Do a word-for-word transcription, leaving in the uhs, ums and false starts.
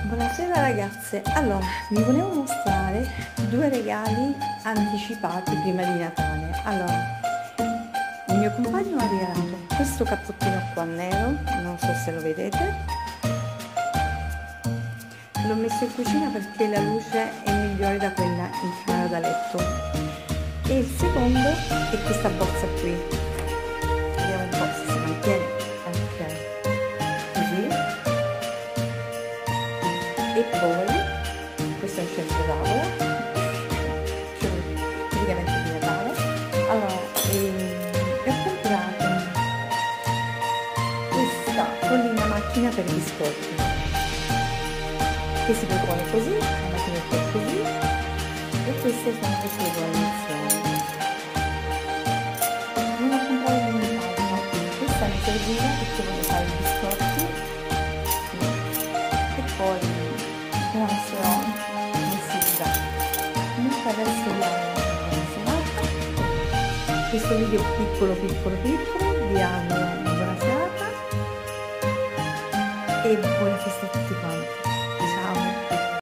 Buonasera ragazze, allora vi volevo mostrare due regali anticipati prima di Natale. Allora, il mio compagno mi ha regalato questo cappottino qua nero, non so se lo vedete, l'ho messo in cucina perché la luce è migliore da quella in camera da letto. E il secondo è questa borsa qui, vediamo un po' se si mantiene, ok, così. E poi questo è un centro tavola, cioè praticamente di Natale. Allora ehm, ho comprato questa collina macchina per biscotti che si propone così, la macchinetta è così, e queste sono queste regolazioni. Non ho comprato nient'altro, questa mi serviva perché voglio fare i biscotti e poi la messerò in sigla. Comunque adesso vi auguro buona serata. Questo video piccolo piccolo piccolo vi auguro una buona serata e buone feste.